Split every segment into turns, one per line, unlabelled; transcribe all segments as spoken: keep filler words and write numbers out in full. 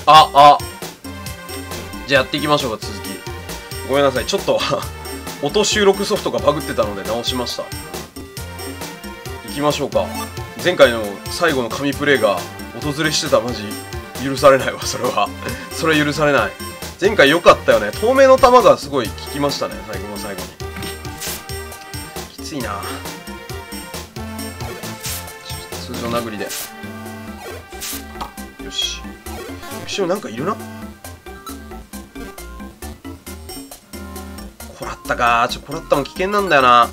ああじゃあやっていきましょうか。続きごめんなさい、ちょっと音収録ソフトがバグってたので直しました。いきましょうか。前回の最後の神プレイが訪れしてた。マジ許されないわそれはそれ許されない。前回良かったよね。透明の玉がすごい効きましたね、最後の最後に。きついな。通常殴りでよし。後ろなんかいるな。こらったか。ちょ、こらったも危険なんだよな。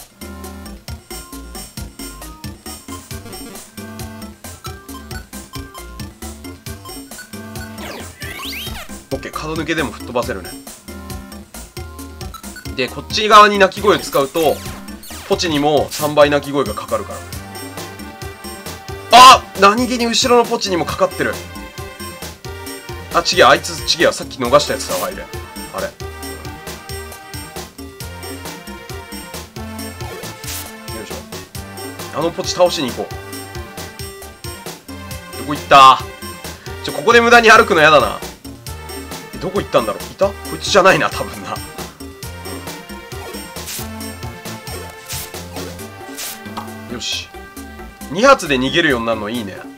オッケー、角抜けでも吹っ飛ばせるね。で、こっち側に鳴き声を使うとポチにもさんばい鳴き声がかかるから。あっ、何気に後ろのポチにもかかってる。あ、ちげえ、あいつちげえわ。さっき逃したやつだわ、あれ。あれ。よいしょ。あのポチ倒しに行こう。どこ行った？ちょ、ここで無駄に歩くのやだな。え、どこ行ったんだろう。いた？こいつじゃないな、多分な。よし。に発で逃げるようになるのいいね。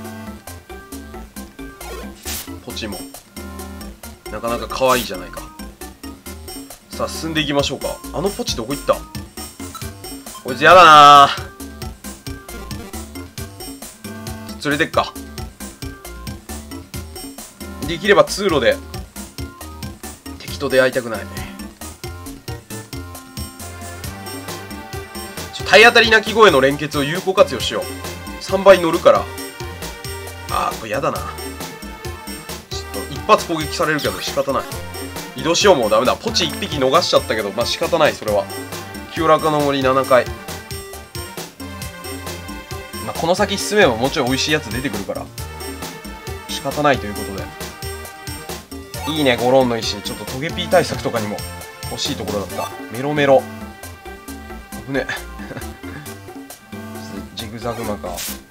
ポチもなかなか可愛いじゃないか。さあ進んでいきましょうか。あのポチどこ行った？こいつやだな。連れてっか。できれば通路で敵と出会いたくない。ちょ、体当たり鳴き声の連結を有効活用しよう。さんばい乗るから。あー、これやだな。一発攻撃されるけど仕方ない。移動しよう。もうダメだ。ポチいっぴき逃しちゃったけど、まあ仕方ない。それは清らかの森ななかい。まあこの先進めばもちろん美味しいやつ出てくるから仕方ないということで。いいね、ゴロンの石。ちょっとトゲピー対策とかにも欲しいところだった。メロメロ危ねジグザグマか。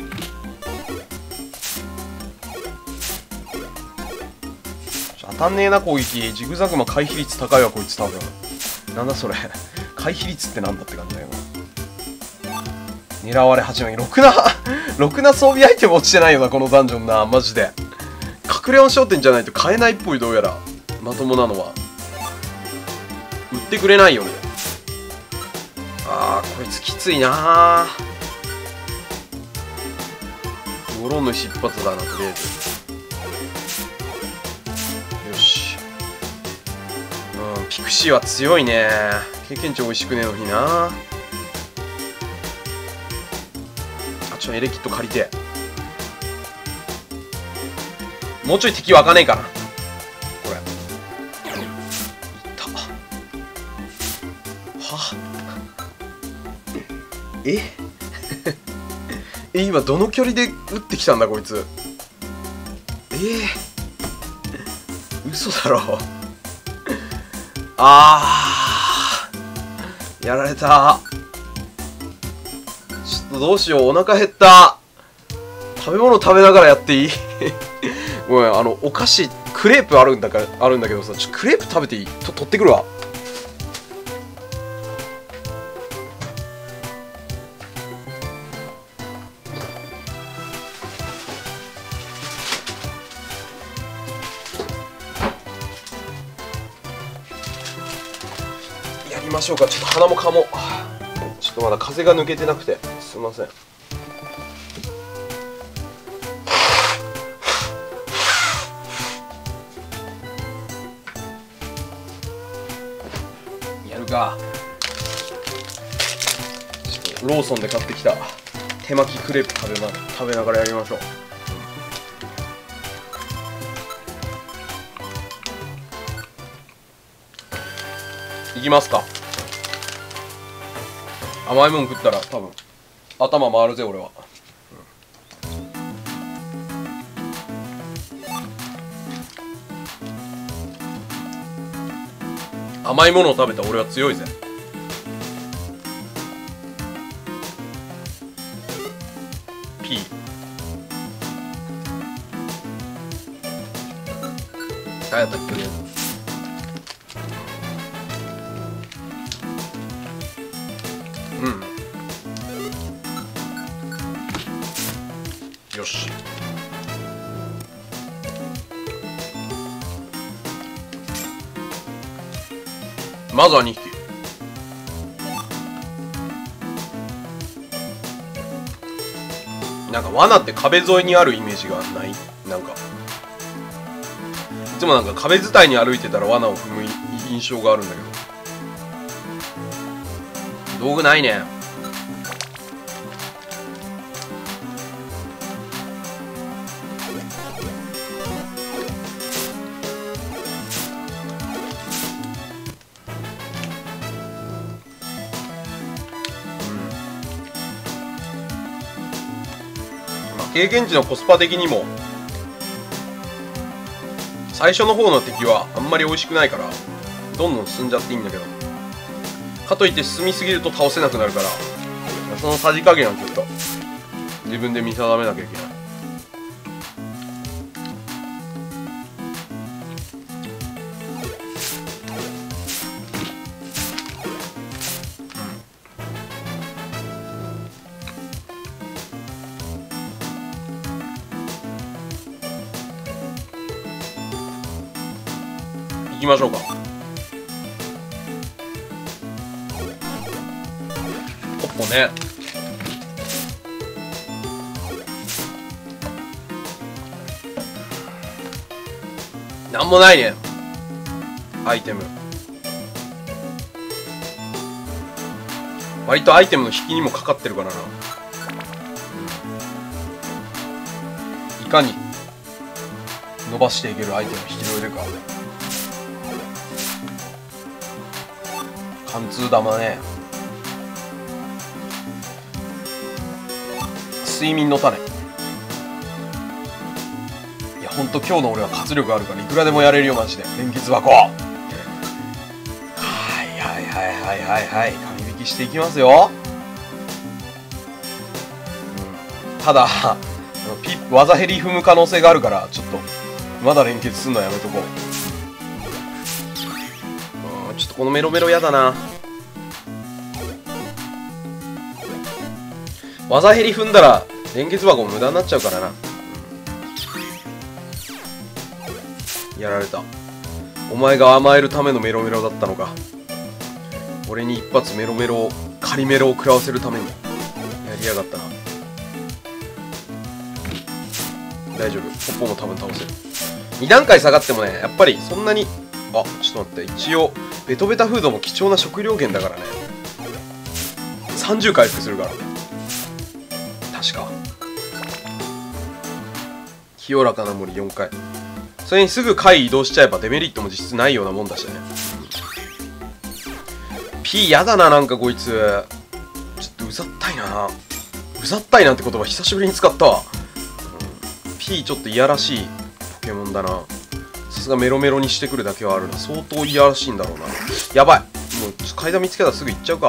当たんねえな攻撃。ジグザグマ回避率高いわこいつ多分。なんだそれ回避率ってなんだって感じだよな。狙われ始め。ろくなろくな装備アイテム落ちてないよなこのダンジョンな。マジで隠れ音商店じゃないと買えないっぽい。どうやらまともなのは売ってくれないよね。あー、こいつきついなー。ゴロンの石一発だな。とりあえずピクシーは強いね。経験値美味しくねえのにな。あ、ちょ、エレキット借りて。もうちょい敵湧かねえかなこれ。いったはええ今どの距離で撃ってきたんだこいつ。えー、嘘だろ。あー、やられた。ちょっとどうしよう。お腹減った。食べ物食べながらやっていいごめん、あのお菓子クレープあるんだからあるんだけどさ、ちょクレープ食べていい？と取ってくるわ。やりましょうか。ちょっと鼻もかも。ちょっとまだ風が抜けてなくてすいません。やるか。ちょっとローソンで買ってきた手巻きクレープ食べま食べながらやりましょう。いきますか。甘いもん食ったら多分頭回るぜ俺は。甘いものを食べた俺は強いぜ。P 何やったっけ。うんよし。まずはにひき。なんか罠って壁沿いにあるイメージがない。なんかいつもなんか壁伝いに歩いてたら罠を踏む印象があるんだけど、道具ないね。経験値のコスパ的にも最初の方の敵はあんまり美味しくないからどんどん進んじゃっていいんだけど、かといって進みすぎると倒せなくなるから、そのさじ加減はちょっと自分で見定めなきゃいけない。行きましょうか。ポッポね。なんもないね。アイテム。割とアイテムの引きにもかかってるからな。いかに伸ばしていけるアイテム引きの腕か。貫通玉ね。睡眠の種。いやほんと今日の俺は活力あるからいくらでもやれるよマジで。連結箱。はいはいはいはいはいはい。紙引きしていきますよ。うん、ただピッ技減り踏む可能性があるからちょっとまだ連結すんのやめとこう。ちょっとこのメロメロやだな。技減り踏んだら連結箱も無駄になっちゃうからな、うん、やられた。お前が甘えるためのメロメロだったのか。俺に一発メロメロを仮メロを食らわせるためにやりやがったな。大丈夫、ポッポも多分倒せる。に段階下がってもねやっぱりそんなに。あ、ちょっと待って、一応ベトベタフードも貴重な食料源だからね。さんじゅう回復するから確か。清らかな森よんかい。それにすぐ階移動しちゃえばデメリットも実質ないようなもんだしね。 P やだな。なんかこいつちょっとうざったいな。うざったいなんて言葉久しぶりに使ったわ、うん、P ちょっといやらしいポケモンだな。さすがメロメロにしてくるだけはあるな。相当いやらしいんだろうな。やばい、もう階段見つけたらすぐ行っちゃうか。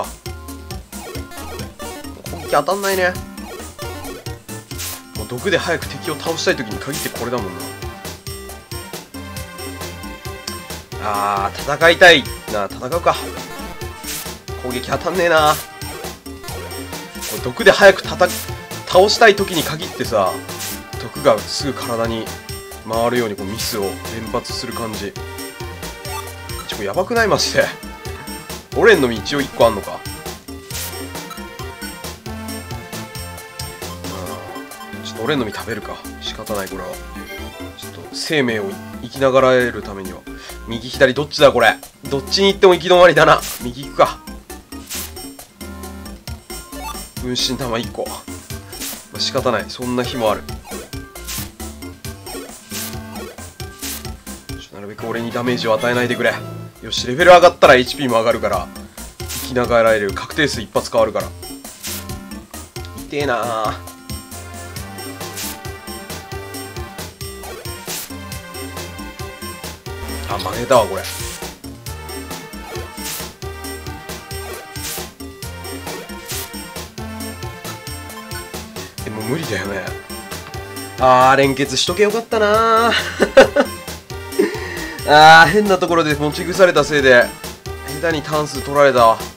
本気当たんないね。もう毒で早く敵を倒したい時に限ってこれだもんな。あー戦いたいな。戦うか。攻撃当たんねえな。これ毒で早くたた倒したい時に限ってさ、毒がすぐ体に回るようにこうミスを連発する感じ。ちょっとやばくないマジで。オレンの実一応いっこあんのか。ちょっとオレンの実食べるか。仕方ないこれは。ちょっと生命を生きながらえるためには。右左どっちだこれ。どっちに行っても行き止まりだな。右行くか。分身玉いっこ、まあ、仕方ない。そんな日もある。なるべく俺にダメージを与えないでくれ。よし、レベル上がったら エイチピー も上がるから生きながらえる。確定数一発変わるから痛えなあ。あ、負けたわこれ。でも無理だよね。あー連結しとけよかったなーあー、変なところで持ち腐れたせいで下手にターン数取られたわ。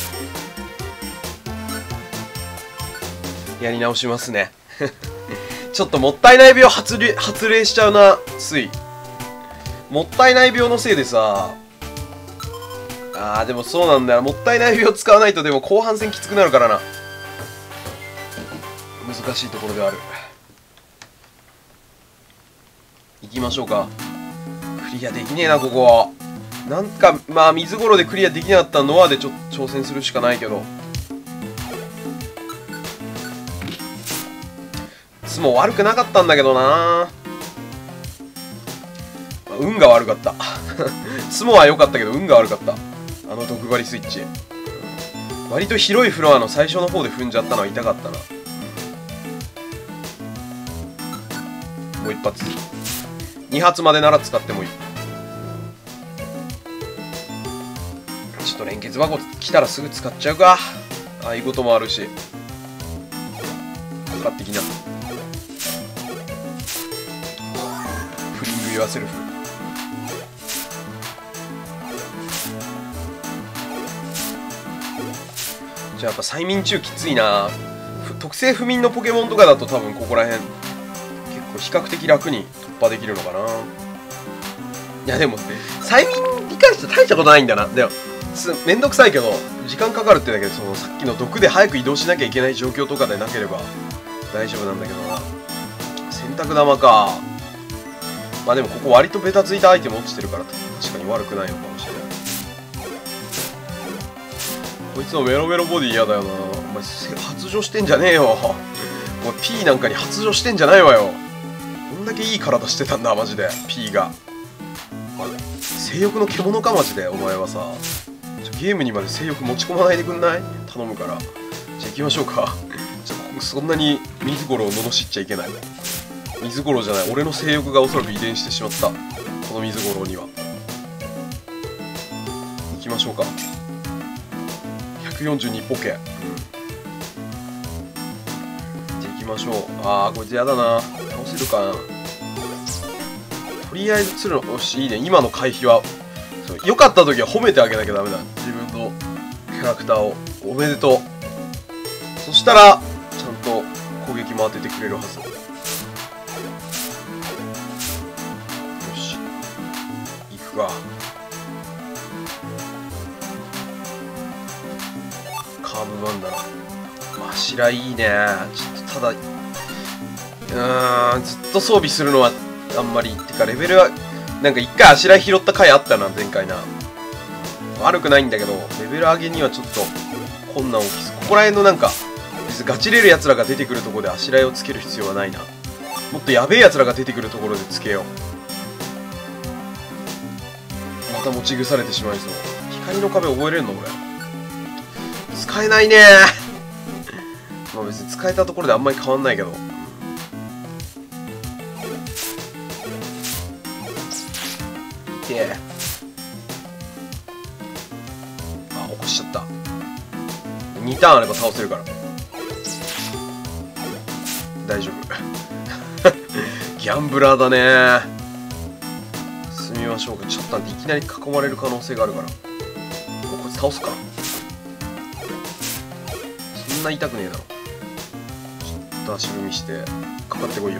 やり直しますね。ちょっともったいない病発令発令しちゃうな。ついもったいない病のせいでさ、あーでもそうなんだよ、もったいない病使わないとでも後半戦きつくなるからな。難しいところではある。行きましょうか。クリアできねえなここ。なんかまあ水頃でクリアできなかったノアでちょっと挑戦するしかないけど、つも悪くなかったんだけどな。運が悪かった。つもは良かったけど運が悪かった。あの毒針スイッチ割と広いフロアの最初の方で踏んじゃったのは痛かったな。もう一発に発までなら使ってもいい。ちょっと連結箱来たらすぐ使っちゃうか。ああいうこともあるし、かかってきな。フリングユアセルフ。じゃあやっぱ催眠中きついな。特性不眠のポケモンとかだと多分ここら辺結構比較的楽に突破できるのかな。いやでも催眠に関しては大したことないんだな。でもめんどくさいけど時間かかるってだけで、そのさっきの毒で早く移動しなきゃいけない状況とかでなければ大丈夫なんだけどな。洗濯玉か。まあでもここ割とベタついたアイテム落ちてるから確かに悪くないのかもしれない。こいつのメロメロボディ嫌だよな。お前発情してんじゃねえよ。お前 P なんかに発情してんじゃないわよ。こんだけいい体してたんだマジで P が。性欲の獣かマジで。お前はさゲームにまで性欲持ち込まないでくんない？頼むから。じゃあ行きましょうか。ちょそんなに水頃を罵っちゃいけない。水頃じゃない、俺の性欲がおそらく遺伝してしまった、この水頃には。行きましょうか。ひゃくよんじゅうにポケ、うん、じゃあ行きましょう。あーこいつやだな。倒せるかな。とりあえず鶴の、よしいいね。今の回避は良かった時は褒めてあげなきゃダメだ、自分のキャラクターを。おめでとう。そしたらちゃんと攻撃も当ててくれるはず。よし行くか。カーブバンダナ、柱いいね。ちょっとただうーんずっと装備するのはあんまりってか、レベルはなんか一回柱拾った回あったな前回な。悪くないんだけどレベル上げにはちょっと困難を期す。ここら辺のなんか別にガチれるやつらが出てくるところで柱絵をつける必要はないな。もっとやべえやつらが出てくるところでつけよう。また持ち腐れてしまいそう。光の壁覚えれるの俺。使えないねまあ別に使えたところであんまり変わんないけど。いてえ。あ、起こしちゃった。にターンあれば倒せるから大丈夫ギャンブラーだね。進みましょうか。ちょっと待って、いきなり囲まれる可能性があるから。こいつ倒すか。そんな痛くねえだろ。ちょっと足踏みしてかかってこいよ。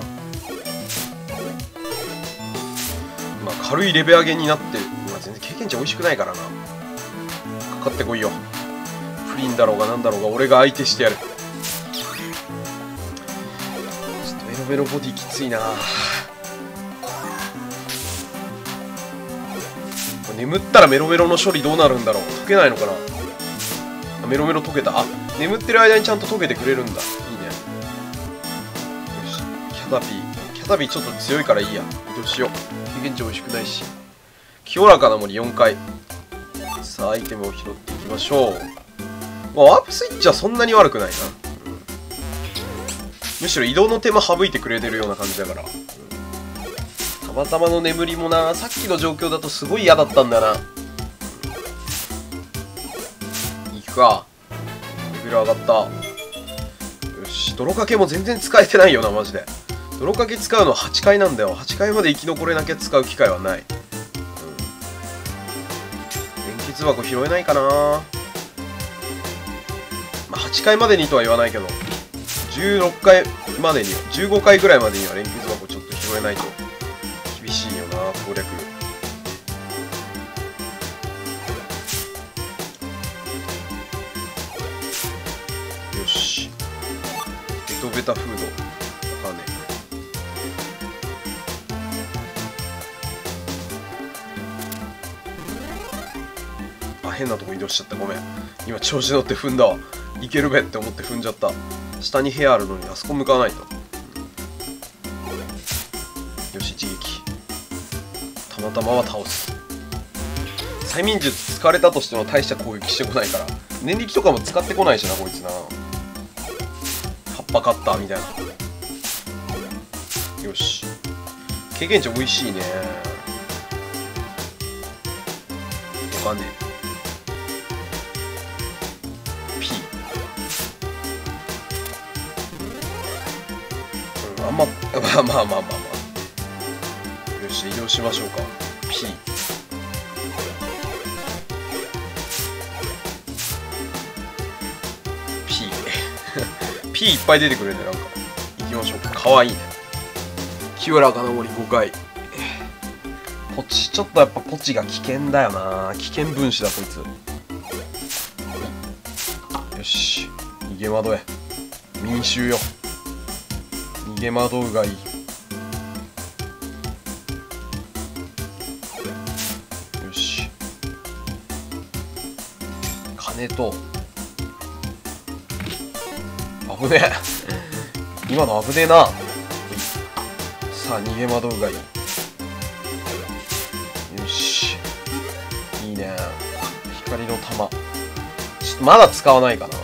まあ軽いレベル上げになって、まあ、全然経験値美味しくないからな。かかってこいよ。フリンだろうがなんだろうが俺が相手してやる。ちょっとメロメロボディきついな。眠ったらメロメロの処理どうなるんだろう。解けないのかな。あ、メロメロ解けた。あ、眠ってる間にちゃんと解けてくれるんだ。いいね。よし、キャタピーキャタピーちょっと強いからいいや。移動しよう。経験値美味しくないし。清らかな森よんかい。さあアイテムを拾っていきましょう。まあ、ワープスイッチはそんなに悪くないな、うん、むしろ移動の手間省いてくれてるような感じだから、うん、たまたまの眠りもな、さっきの状況だとすごい嫌だったんだよな。いくか。レベル上がった。よし、泥かけも全然使えてないよなマジで。泥かけ使うのははちかいなんだよ。はちかいまで生き残れなきゃ使う機会はない、うん、 筆箱拾えないかな。まあ、はちかいまでにとは言わないけど、じゅうろっかいまでには、じゅうごかいぐらいまでには連結箱ちょっと拾えないと厳しいよな、攻略。よし。ベトベタフード。お金。あ、変なとこ移動しちゃった。ごめん。今調子乗って踏んだわ。いけるべって思って踏んじゃった。下に部屋あるのにあそこ向かないと。よし、一撃。たまたまは倒す。催眠術使われたとしても大した攻撃してこないから。念力とかも使ってこないしな、こいつな。葉っぱカッターみたいな。よし。経験値美味しいね。お金。P。うん、あんま、まあまあまあまあまあ。よし、移動しましょうか。P。P いっぱい出てくるんで、なんか行きましょうか。かわいいね。清らかな森ごかい。ポチ、ちょっとやっぱポチが危険だよな。危険分子だこいつ。よし、逃げ惑え。民衆よ、逃げ惑うがいい。よし、金と危ねえ今の危ねえな。さあ逃げ惑うがいい。よし、いいね。光の玉ちょっとまだ使わないかな。て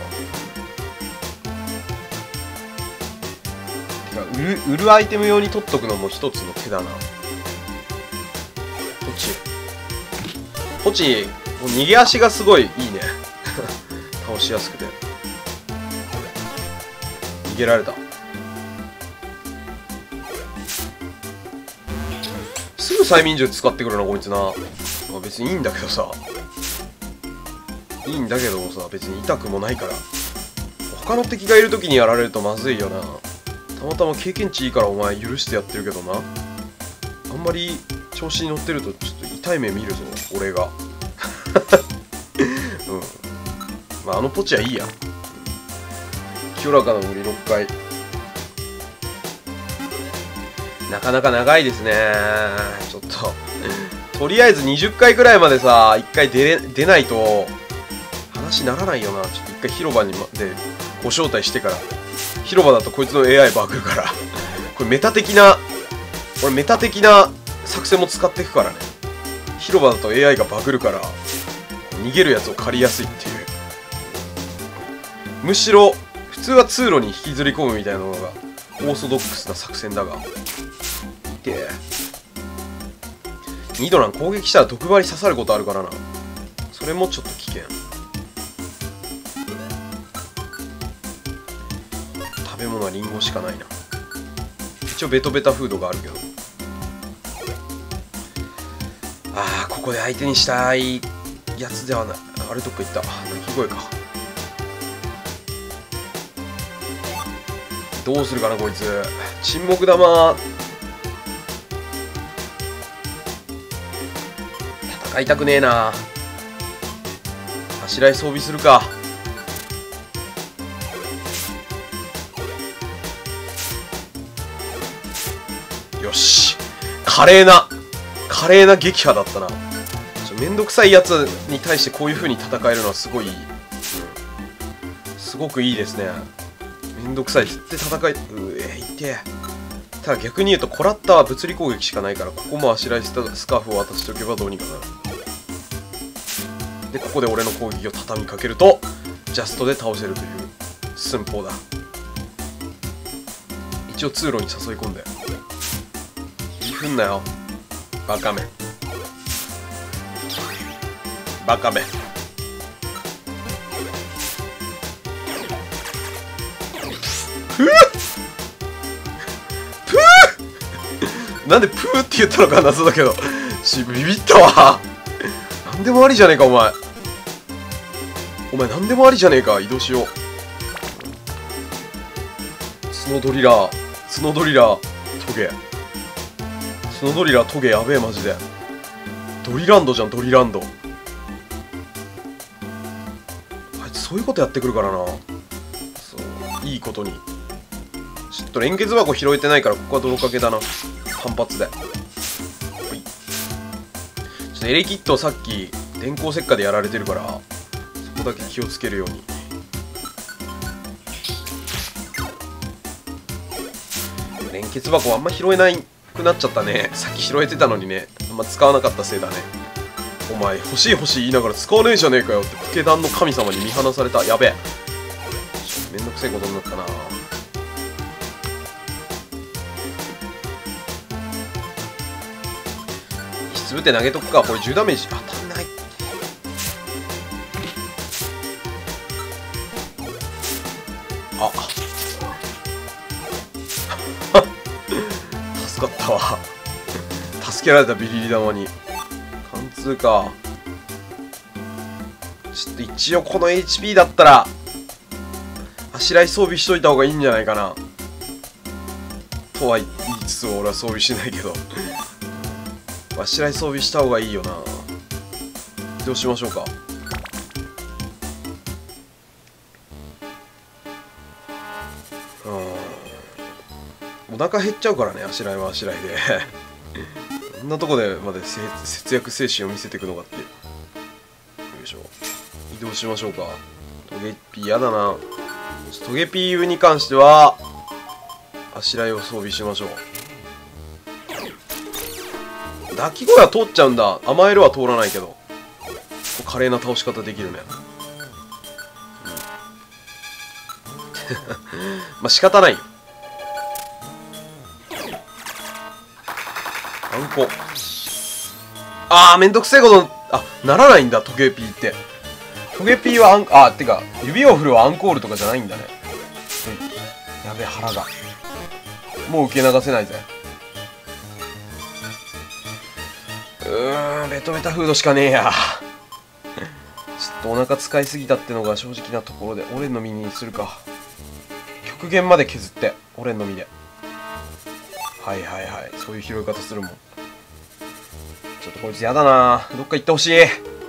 か売る売るアイテム用に取っとくのも一つの手だな。ポチポチもう逃げ足がすごいいいね倒しやすくて。逃げられた。すぐ催眠術使ってくるなこいつな。まあ、別にいいんだけどさいいんだけどもさ、別に痛くもないから。他の敵がいる時にやられるとまずいよな。たまたま経験値いいからお前許してやってるけどな。あんまり調子に乗ってるとちょっと痛い目見るぞ俺がうんまああのポチはいいや。清らかな森ろっかい。なかなか長いですね。ちょっととりあえずにじゅっかいぐらいまでさいっかい出れ出ないと話にならないよな。ちょっといっかい広場に、ま、でご招待してから。広場だとこいつの エーアイ バグるからこれメタ的な俺メタ的な作戦も使っていくからね。広場だと エーアイ がバグるから逃げるやつを借りやすいっていう。むしろ普通は通路に引きずり込むみたいなのがオーソドックスな作戦だが、いてニドラン攻撃したら毒針刺さることあるからな。それもちょっと危険。食べ物はリンゴしかないな。一応ベトベタフードがあるけど。ああここで相手にしたいやつではない。あれどっか行った。鳴き声か。どうするかなこいつ。沈黙玉戦いたくねえな。柱井装備するか。よし、華麗な華麗な撃破だったな。ちょめんどくさいやつに対してこういう風に戦えるのはすごい、うん、すごくいいですね。めんどくさいって戦い、うえいて。ただ逆に言うとコラッタは物理攻撃しかないから、ここもあしらいスカーフを渡しておけばどうにかなる。でここで俺の攻撃を畳みかけるとジャストで倒せるという寸法だ。一応通路に誘い込んでいふんなよバカめバカめ。プープーなんでプーって言ったのか謎だけどしビビったわ。なんでもありじゃねえかお前。 お前何でもありじゃねえか。移動しよう。角ドリラー角ドリラートゲ角ドリラートゲやべえマジで。ドリランドじゃん、ドリランド。あいつそういうことやってくるからな。そういいことに。ちょっと連結箱拾えてないから、ここは泥かけだな。単発で。はい。ちょっとエレキットさっき電光石火でやられてるから、そこだけ気をつけるように。連結箱あんま拾えないくなっちゃったね。さっき拾えてたのにね、あんま使わなかったせいだね。お前欲しい欲しい言いながら使わねえじゃねえかよってポケダンの神様に見放された。やべえ、めんどくせえことになったな。つぶって投げとくか。これじゅうダメージ当たんない。あ助かったわ。助けられた、ビリリ玉に貫通か。ちょっと一応この エイチピー だったらあしらい装備しといた方がいいんじゃないかなとは言いつつ、俺は装備しないけどあしらい装備した方がいいよな。どうしましょうか。うん、お腹減っちゃうからね、あしらいはあしらいでこんなとこでまで節約精神を見せていくのかって。よいしょ、移動しましょうか。トゲピーやだな。トゲピーに関してはあしらいを装備しましょう。鳴き声は通っちゃうんだ。甘えるは通らないけど、華麗な倒し方できるね。まあ仕方ないよ。あんこ。あーめんどくせえこと。あ、ならないんだトゲピーって。トゲピーはアンあてか指を振るはアンコールとかじゃないんだね。やべえ、腹がもう受け流せないぜ。うーん、ベトベタフードしかねえや。ちょっとお腹使いすぎたってのが正直なところで、オレンの実にするか。極限まで削ってオレンの実で。はいはいはい、そういう拾い方するもん。ちょっとこいつやだな。どっか行ってほしい。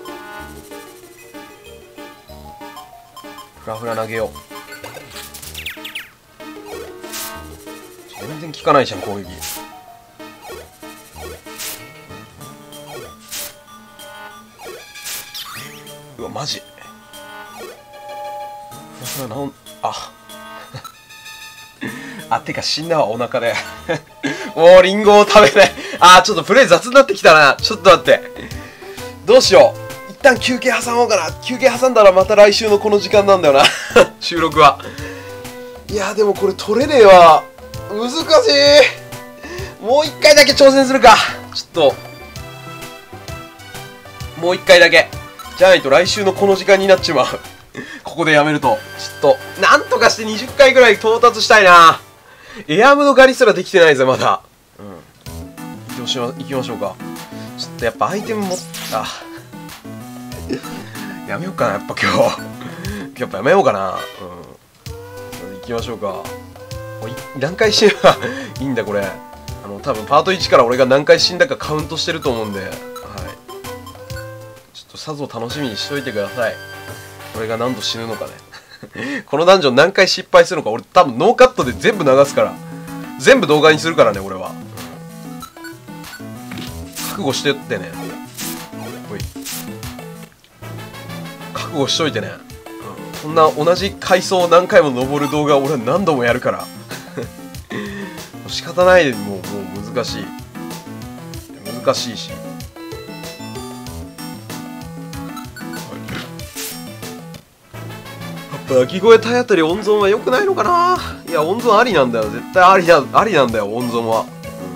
フラフラ投げよう。全然効かないじゃん攻撃。うわマジフラフラなんああ、てか死んだわお腹でもうリンゴを食べない。あーちょっとプレイ雑になってきたな。ちょっと待って、どうしよう。一旦休憩挟もうかな。休憩挟んだらまた来週のこの時間なんだよな収録は。いやでもこれ取れねえわ。難しい。もう一回だけ挑戦するか。ちょっともう一回だけじゃないと来週のこの時間になっちまうここでやめると。ちょっとなんとかしてにじゅっかいぐらい到達したいな。エアームの狩りすらできてないぜまだ。うん、行きましょう行きましょうか。ちょっとやっぱアイテムもあやめようかな、やっぱ今日やっぱやめようかな。うん、行きましょうか。何回死ねばいいんだこれ。あの多分パートいちから俺が何回死んだかカウントしてると思うんで、はい、ちょっとさぞ楽しみにしといてください。俺が何度死ぬのかねこのダンジョン何回失敗するのか俺多分ノーカットで全部流すから、全部動画にするからね俺は。覚悟してってね。ほい、覚悟しといてね。こんな同じ階層を何回も登る動画を俺は何度もやるから仕方ないで、もう、もう難しい難しいし、やっぱ鳴き声体当たり温存は良くないのかな。いや温存ありなんだよ、絶対ありなありなんだよ温存は。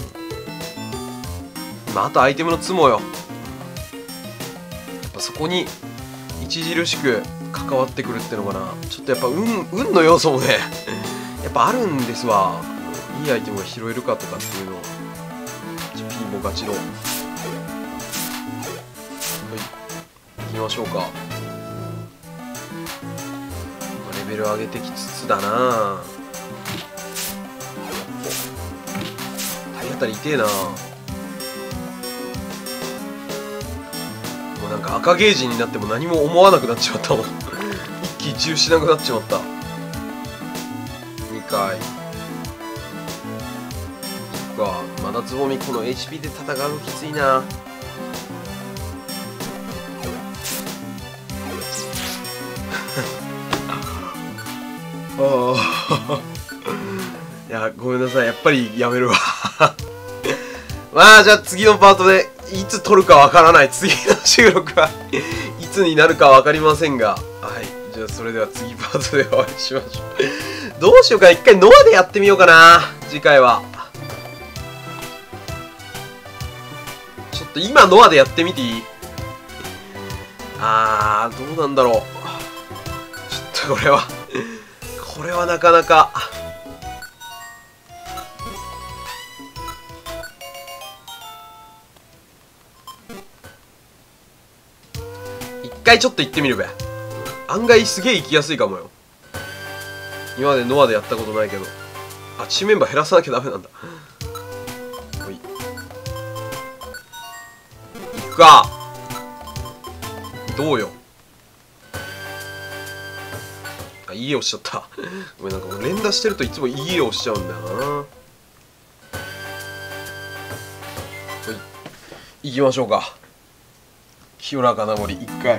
うん、まああとアイテムのツモよ。やっぱそこに著しく関わってくるってのかな。ちょっとやっぱ運運の要素もねやっぱあるんですわ。いいアイテムが拾えるかとかっていうのを。ピーもガチロー。はい、行きましょうか。 ベル上げてきつつだな。体当たり痛えな。もうなんか赤ゲージになっても何も思わなくなっちまったもん。一喜一憂しなくなっちまった。にかい。そっか、まだつぼみこの エイチピー で戦うのきついな。ああいや、ごめんなさい、やっぱりやめるわまあじゃあ次のパートでいつ撮るかわからない次の収録はいつになるかわかりませんが、はい、じゃあそれでは次パートでお会いしましょうどうしようか、一回ノアでやってみようかな。次回はちょっと今ノアでやってみていい？あー、どうなんだろう。ちょっとこれはこれはなかなか。一回ちょっと行ってみるべ。案外すげえ行きやすいかもよ。今までノアでやったことないけど。あ、チームメンバー減らさなきゃダメなんだ。ほい。行くか。どうよ。あ、いいえ押しちゃった。ごめん、なんか連打してるといつもいいえ押しちゃうんだよな。ほい。行きましょうか。清らかな森、一回。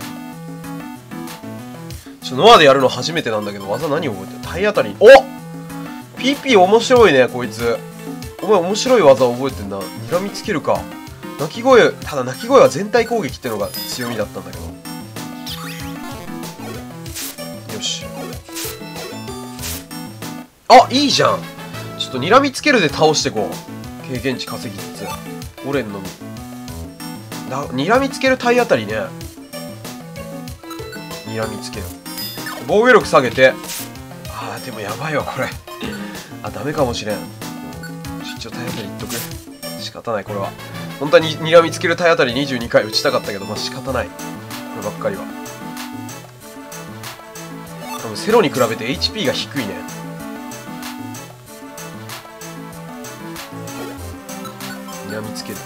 ちょ、ノアでやるの初めてなんだけど、技何覚えてる？体当たり。お！ ピーピー 面白いね、こいつ。お前面白い技覚えてんな。睨みつけるか。鳴き声、ただ鳴き声は全体攻撃ってのが強みだったんだけど。よし。あ、いいじゃん。ちょっと睨みつけるで倒してこう。経験値稼ぎつつ。オレンのみ。な、睨みつける体当たりね。睨みつける。防御力下げて。あー、でもやばいわ、これ。あ、ダメかもしれん。一応体当たりいっとく。仕方ない、これは。本当はに睨みつける体当たりにじゅうにかい打ちたかったけど、まあ仕方ない。こればっかりは。多分セロに比べて エイチピー が低いね。睨みつける。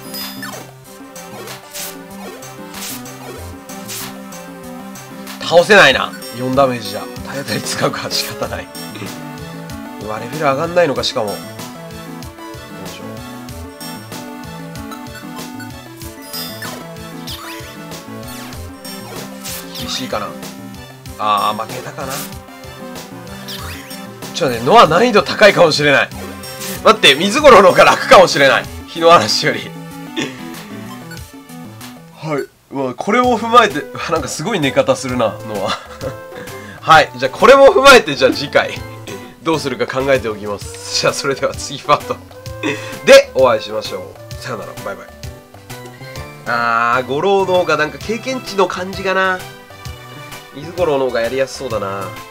倒せないな。よんダメージじゃ体当たり使うか。仕方ない。うわ、レベル上がんないのか。しかもどうでしょう。厳しいかな。あー、負けたかな。ちょっとね、ノア難易度高いかもしれない。待って、水五郎の方が楽かもしれない。日の嵐よりはい。まあ、これを踏まえて、なんかすごい寝方するな、のは。はい。じゃあ、これも踏まえて、じゃあ次回、どうするか考えておきます。じゃあ、それでは次パートでお会いしましょう。さよなら、バイバイ。あー、五郎の方がなんか経験値の感じがな。水五郎の方がやりやすそうだな。